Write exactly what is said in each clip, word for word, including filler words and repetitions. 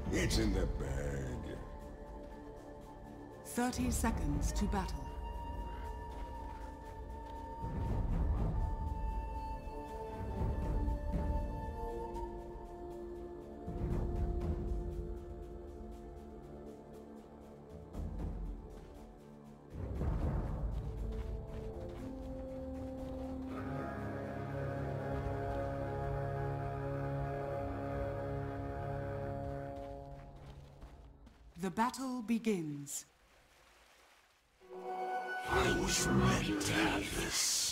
It's in the bag. Thirty seconds to battle. The battle begins. I was meant to have this.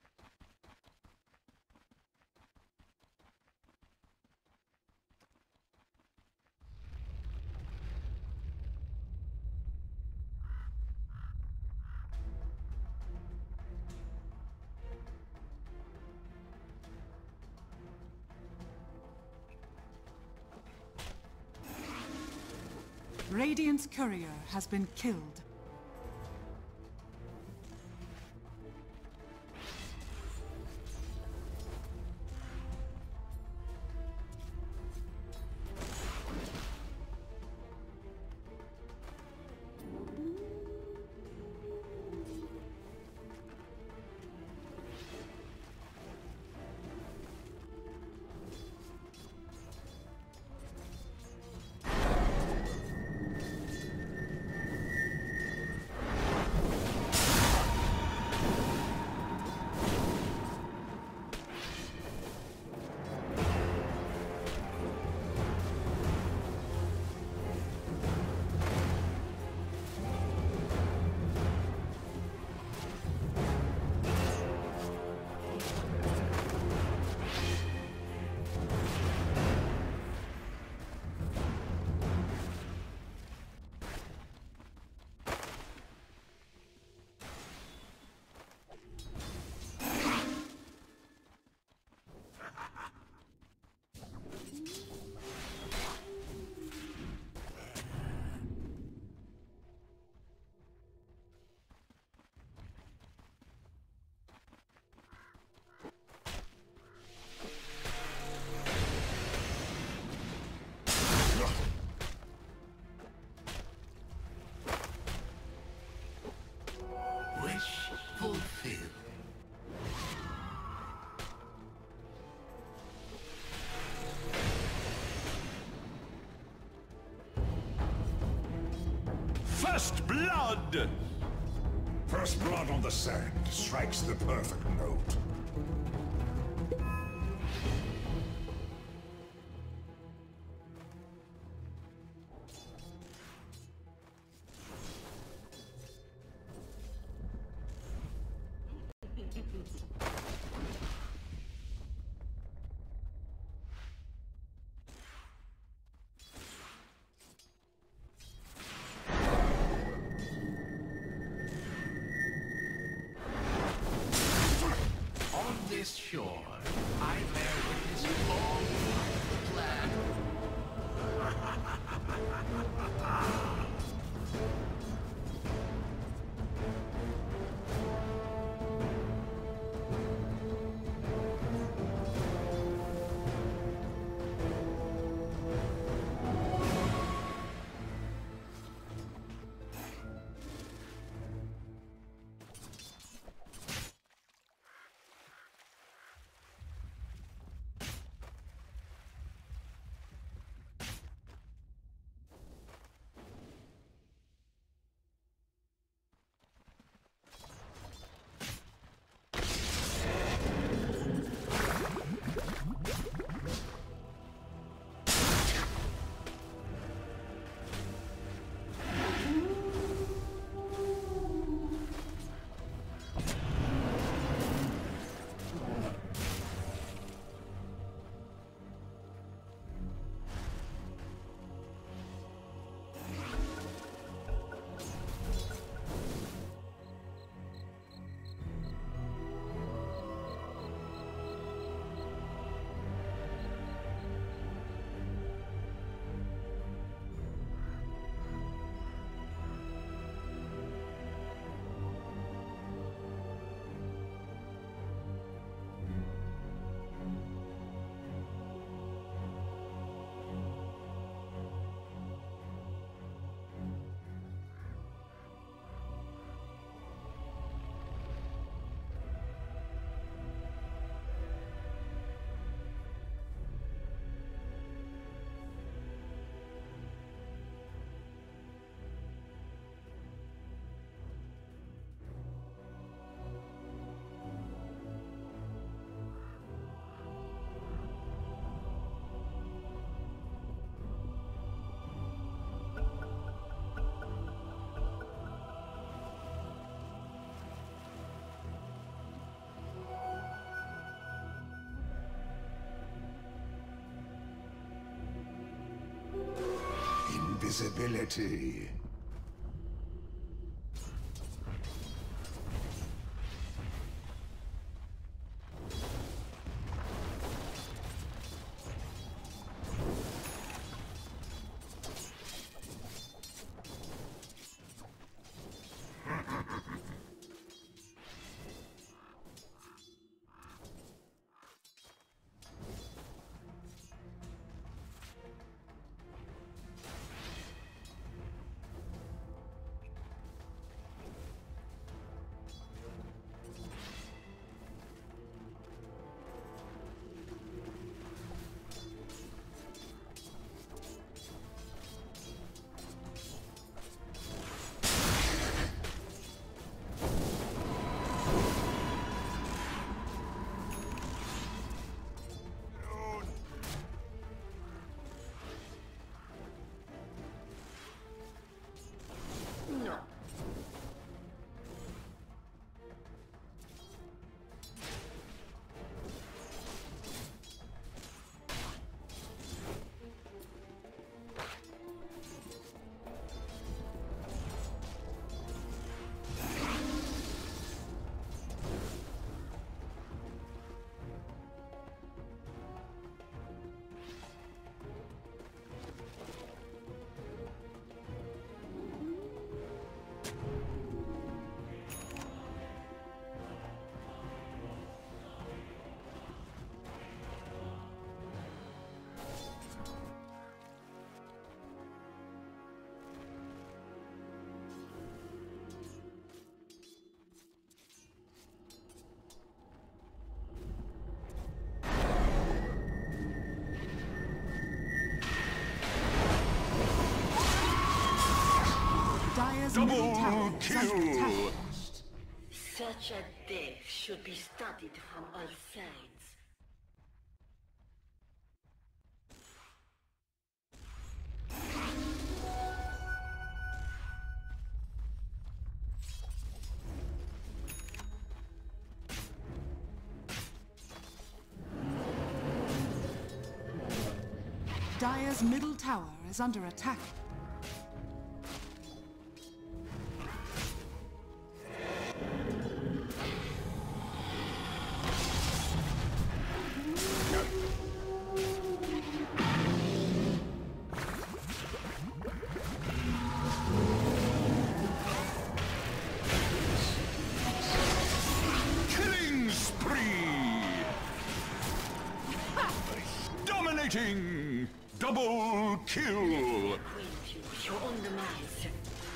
Radiant's courier has been killed. First blood! First blood on the sand strikes the perfect note. invisibility. Double kill! Such a death should be studied from all sides. Dire's middle tower is under attack. Killing spree! Dominating! Double kill! Acquaint you with your own demise.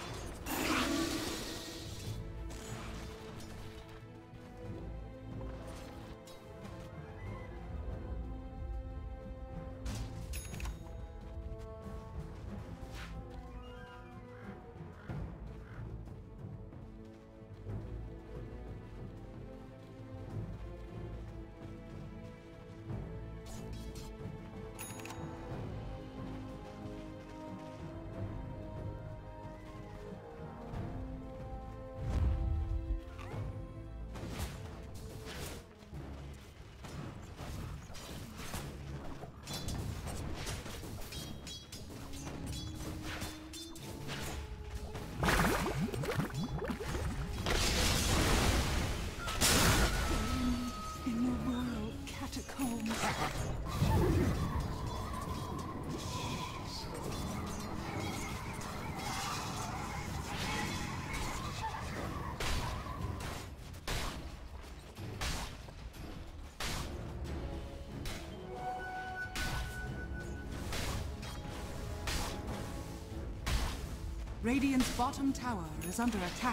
In the royal catacombs. Radiant's bottom tower is under attack.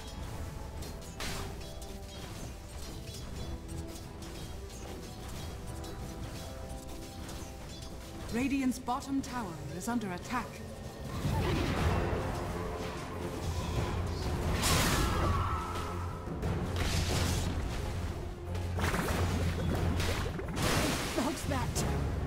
Radiant's bottom tower is under attack. How's that?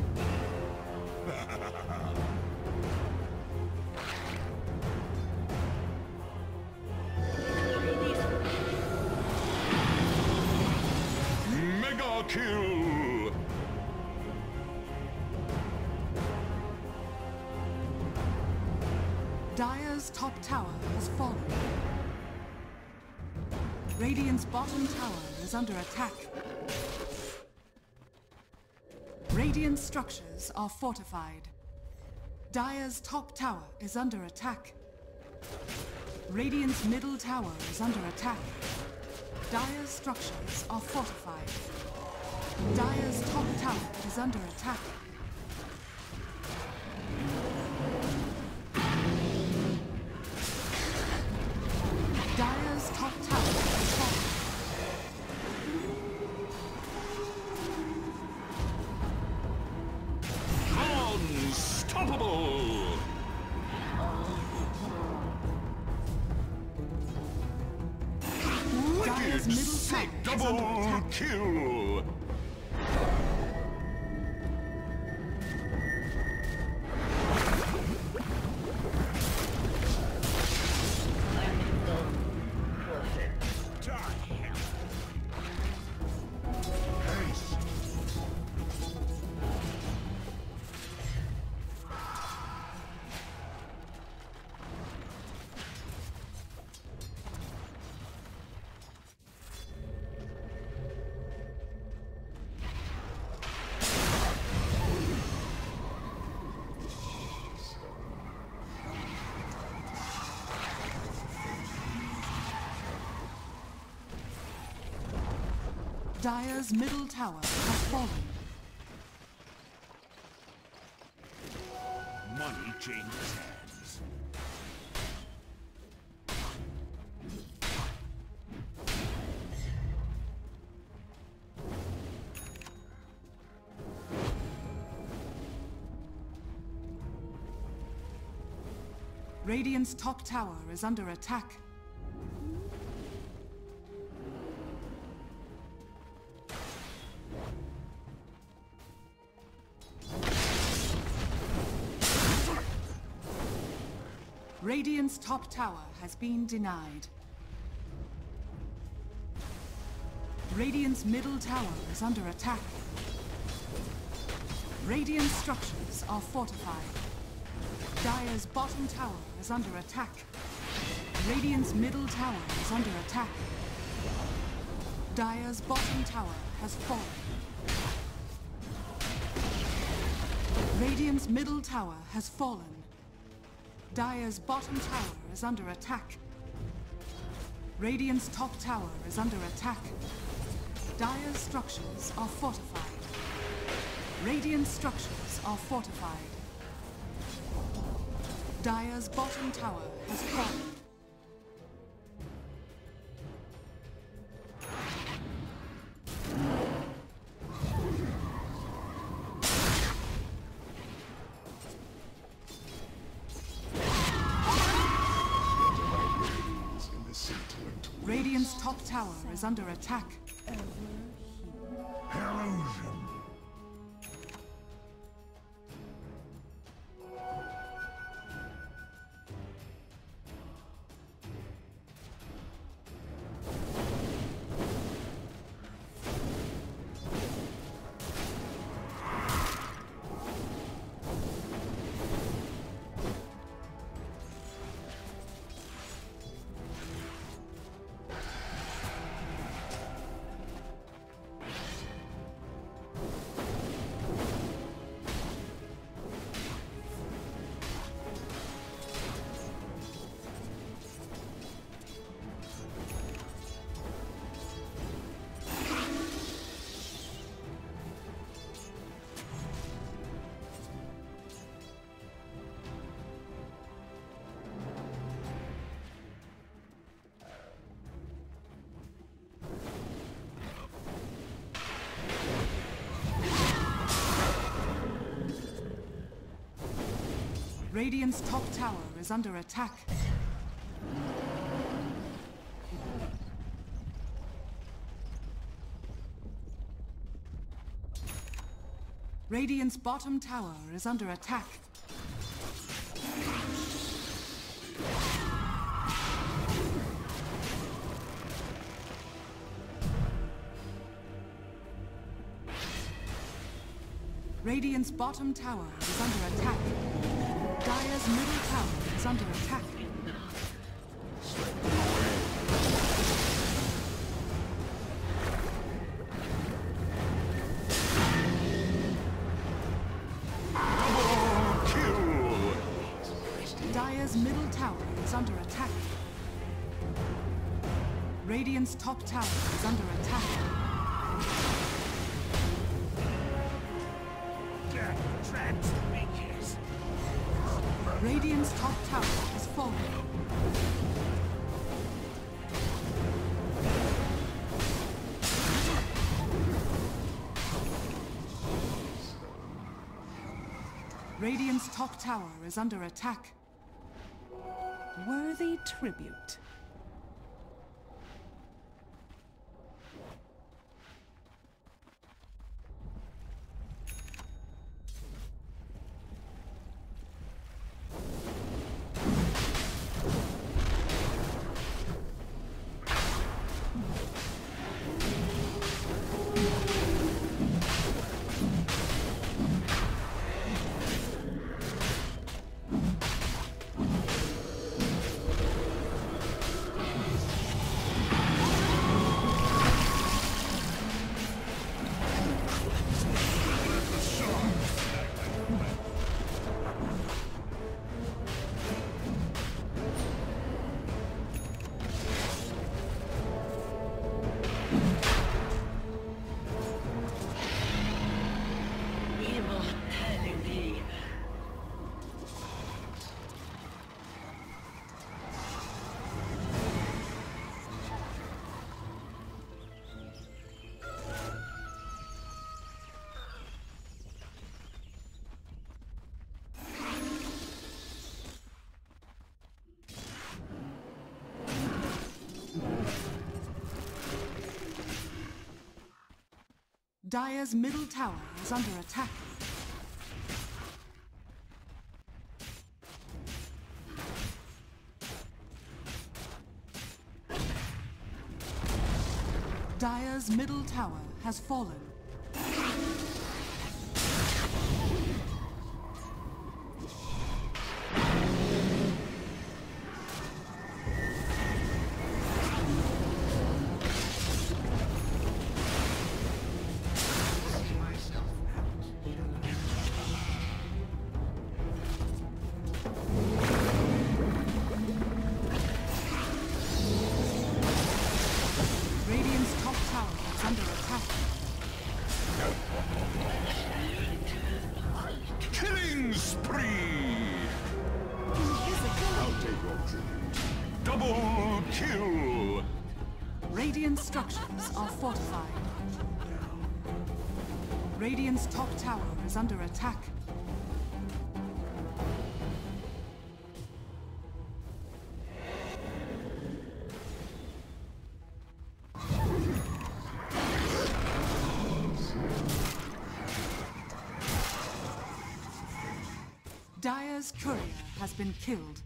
Mega kill! Radiant's top tower has fallen. Radiant's bottom tower is under attack. Radiant structures are fortified. Dire's top tower is under attack. Radiant's middle tower is under attack. Dire's structures are fortified. Dire's top tower is under attack. Dire's top tower is fallen. Unstoppable! Dire's middle Sick tower is under double attack. kill! Dire's middle tower has fallen. Money changes hands. Radiant's top tower is under attack. Radiant's top tower has been denied. Radiant's middle tower is under attack. Radiant structures are fortified. Dire's bottom tower is under attack. Radiant's middle tower is under attack. Dire's bottom tower has fallen. Radiant's middle tower has fallen. Dire's bottom tower is under attack. Radiant's top tower is under attack. Dire's structures are fortified. Radiant structures are fortified. Dire's bottom tower has fallen. Radiant's top tower is under attack. Illusion. Radiant's top tower is under attack. Radiant's bottom tower is under attack. Radiant's bottom tower is under attack. Dire's middle tower is under attack. is under attack. Radiant's top tower is under attack. Radiant's top tower has fallen. Radiant's top tower is under attack. Worthy tribute. Dire's middle tower is under attack. Dire's middle tower has fallen. Killing spree! I'll take your tribute. Double kill! Radiant structures are fortified. Radiant's top tower is under attack. Dire's courier has been killed.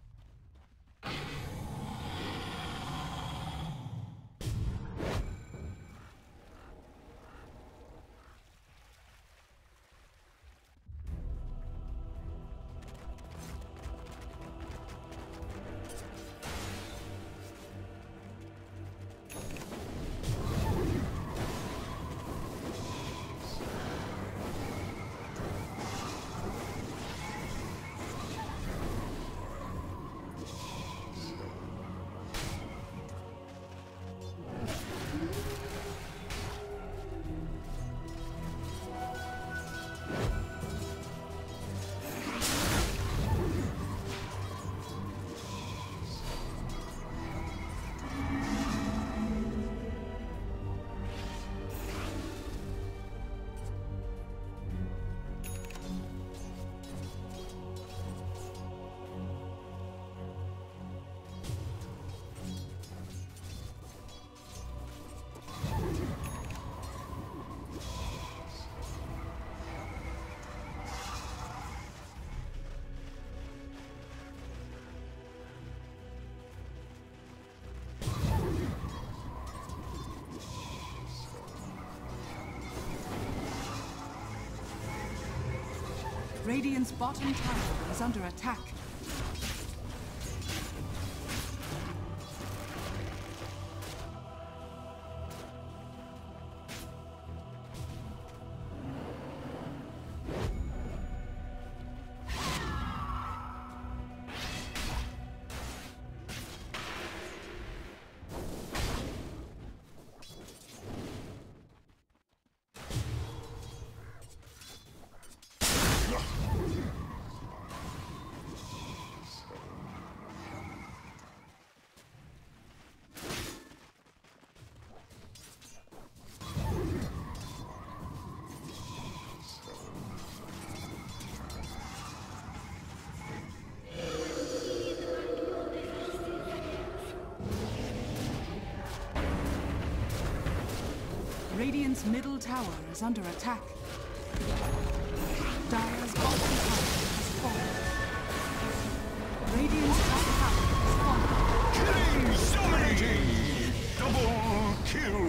Radiant's bottom tower is under attack. Radiant's middle tower is under attack. Dire's bottom tower has fallen. Radiant's top tower has fallen. Killing dominating! Double kill!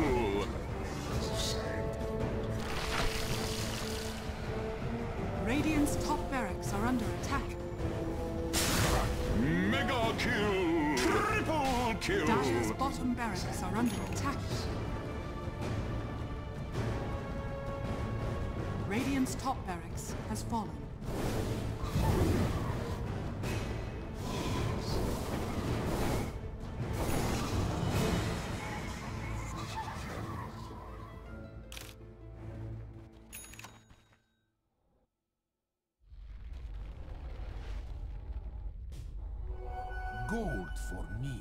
Radiant's top barracks are under attack. Mega kill! Triple kill! Dire's bottom barracks are under attack. Radiant's top barracks has fallen. Gold for me.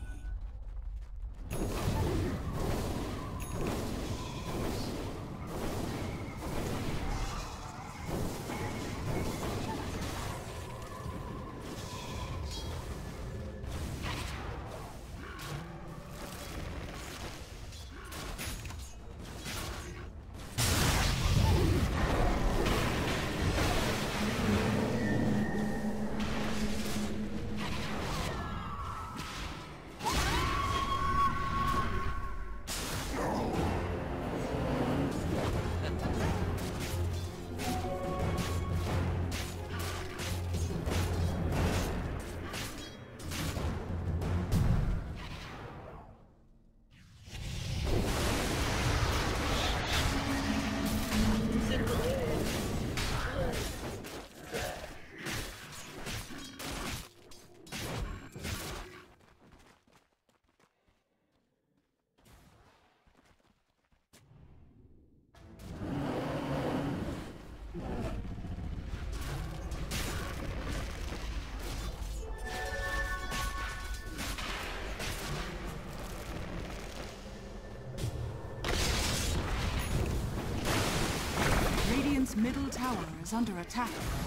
Radiant's middle tower is under attack.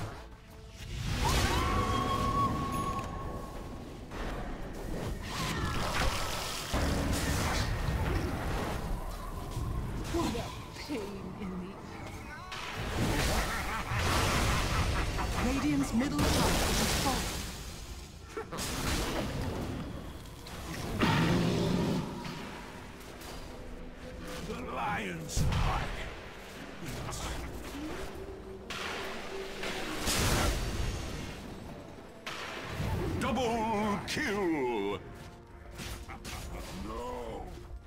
What a pain in the... Radiant's middle tower has fallen. The lion's heart. Double kill! No!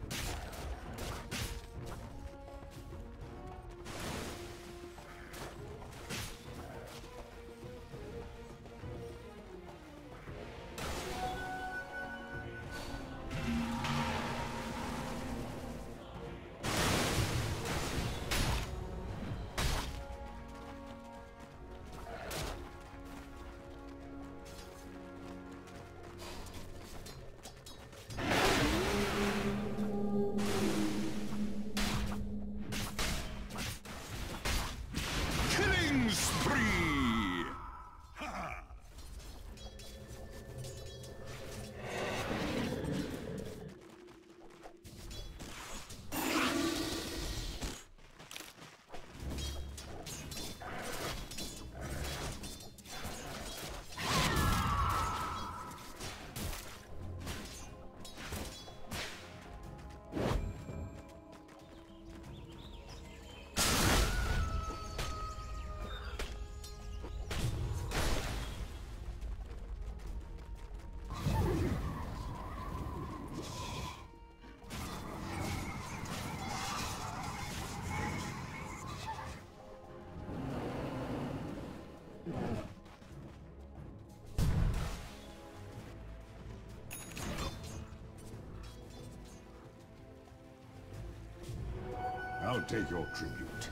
I'll take your tribute.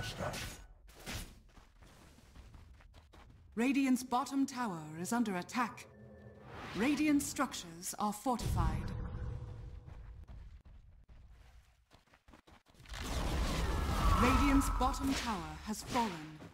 master. Radiant's bottom tower is under attack. Radiant structures are fortified. Radiant's bottom tower has fallen.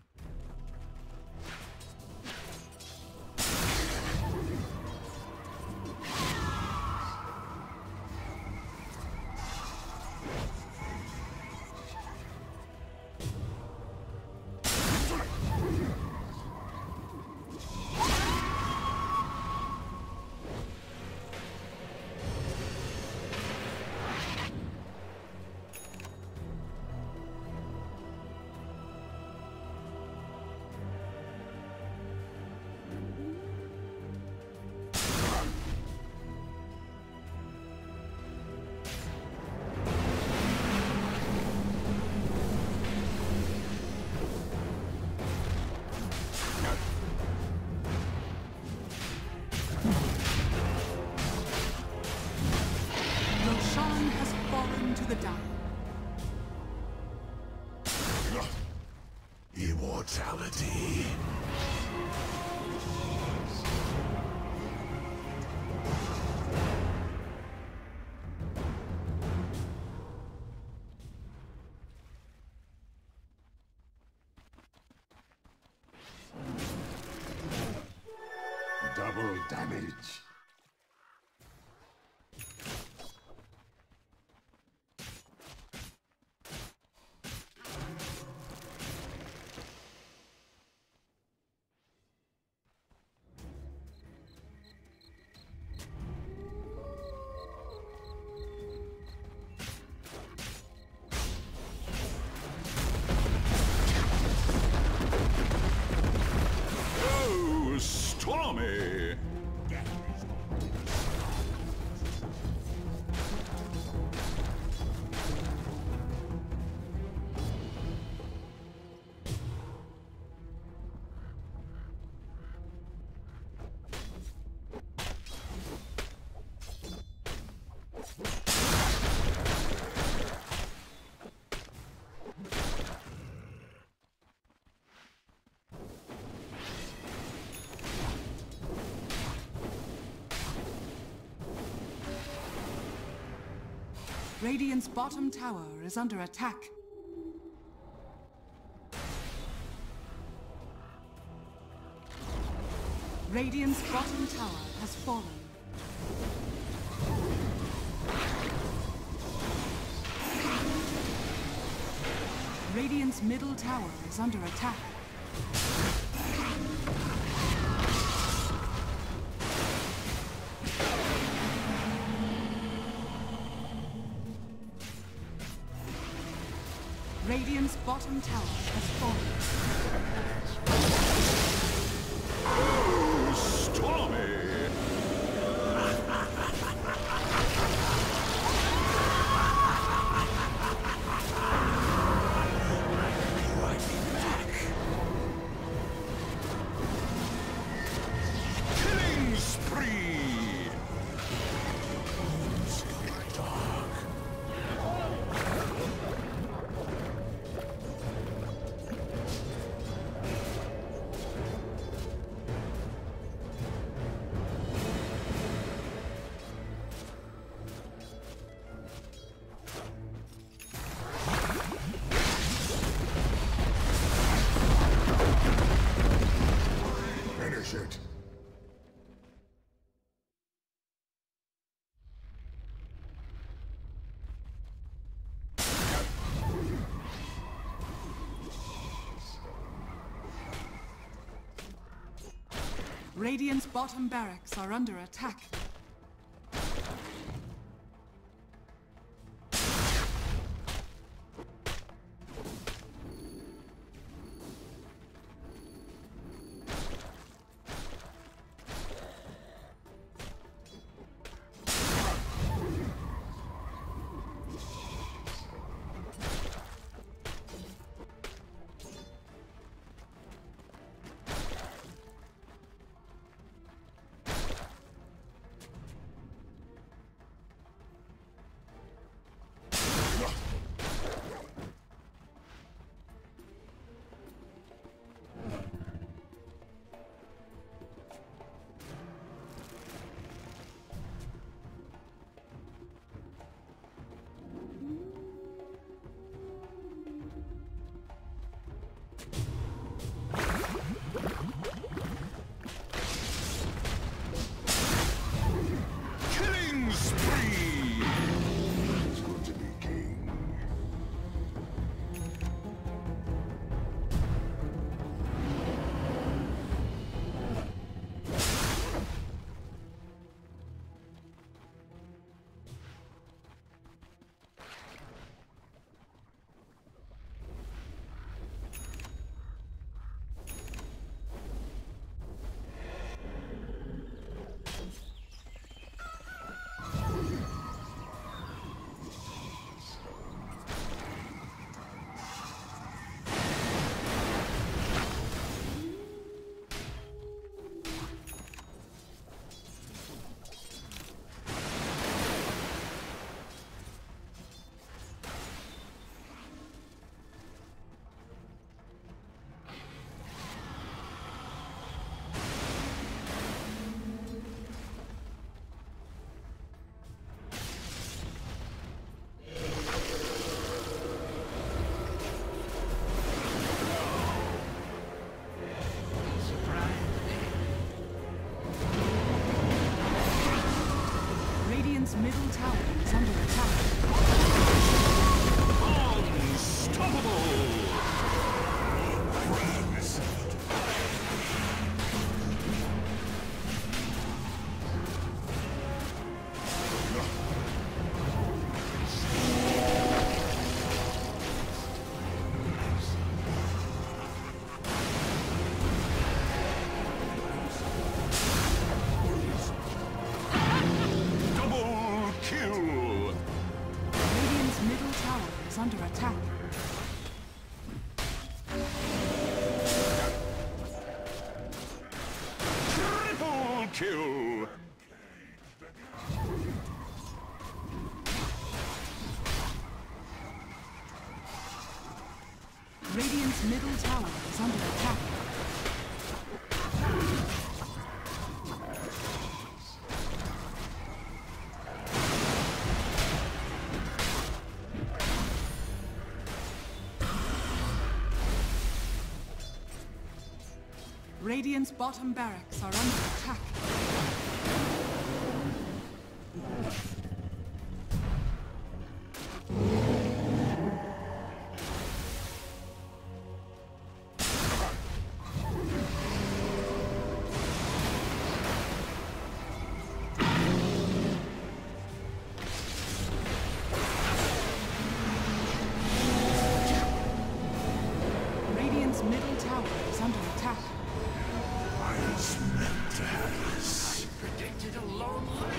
The down. Immortality. Double damage. Stormy! Radiant's bottom tower is under attack. Radiant's bottom tower has fallen. Radiant's middle tower is under attack. Radiant's bottom tower has fallen. Oh, Stormy! Killing spree! Finish it. Radiant's bottom barracks are under attack. middle tower is under attack. Unstoppable! Under attack. Triple kill! Radiant's middle tower is under attack. Radiant's bottom barracks are under attack. Radiant's middle tower is under attack. I was meant to have this. I predicted a long life.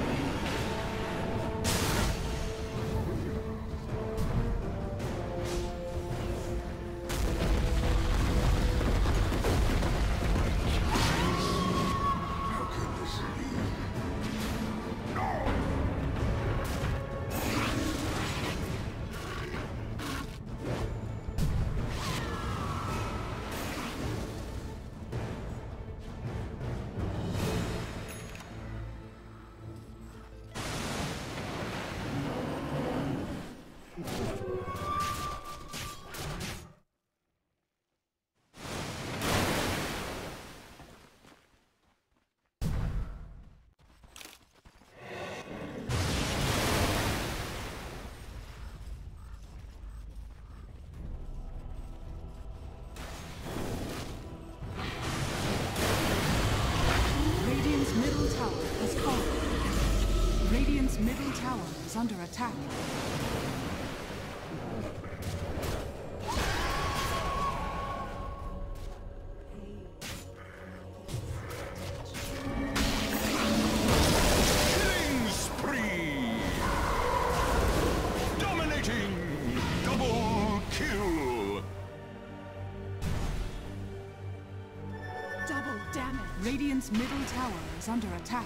How could this be? No! Radiant's middle tower is under attack. Killing spree! Dominating! Double kill! Double damage. Radiant's middle tower is under attack.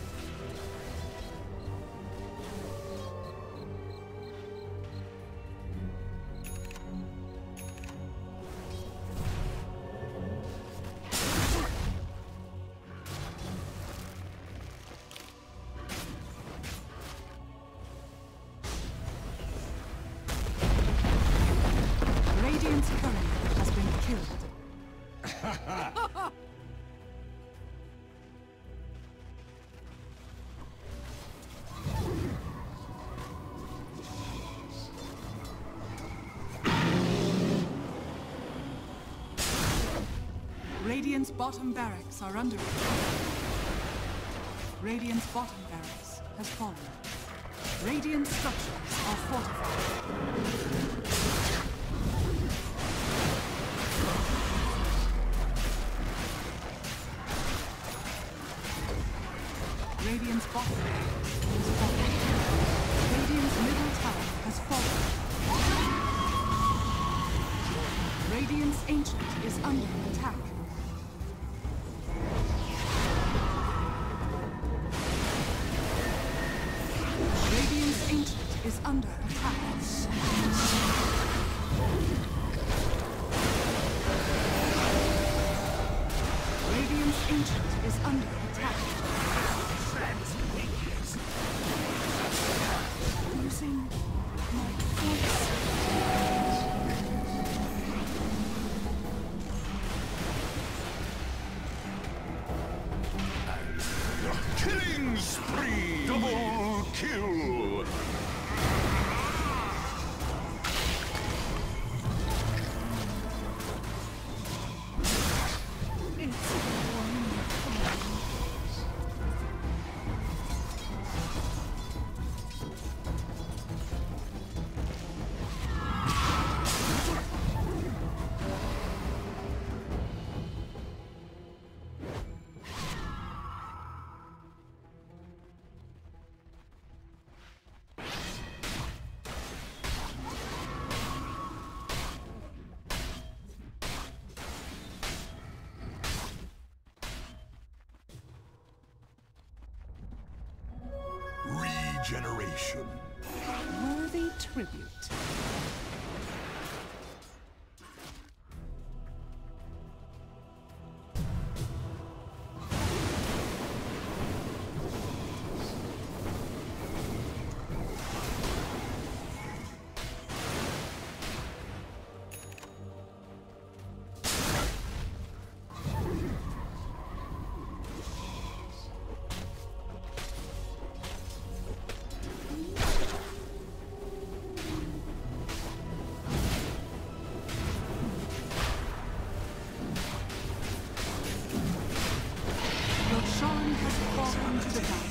Radiant's courier has been killed. Radiant's bottom barracks are under attack. Radiant's bottom barracks has fallen. Radiant structures are fortified. Radiant's bottom barracks has fallen. Radiant's middle tower has fallen. Radiant's ancient is under attack. Radiant's ancient is under attack. Radiant's ancient is under attack. Losing my voice. Killing spree! Double kill! generation. Worthy tribute. Roshan has fallen to the ground.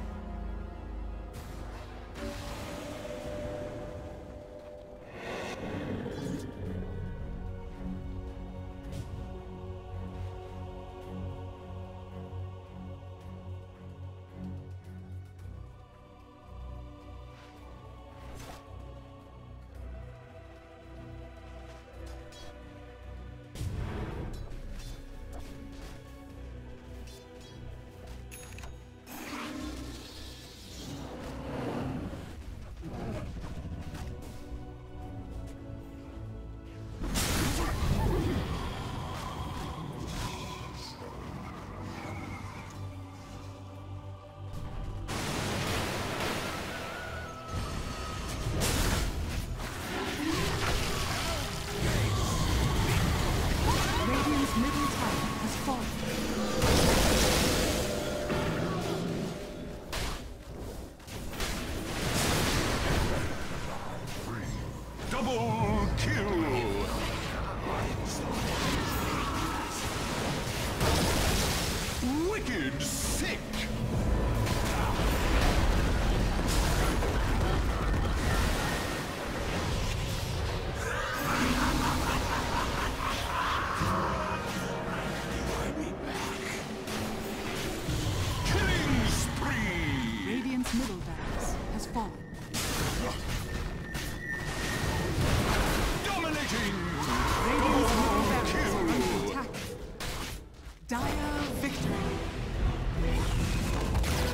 Radiant's middle tower has fallen. Double kill! Wicked sick! Killing spree! Radiant's middle barracks has fallen. Dominating! Radiant's middle barracks are Kill! under attack. Dire victory.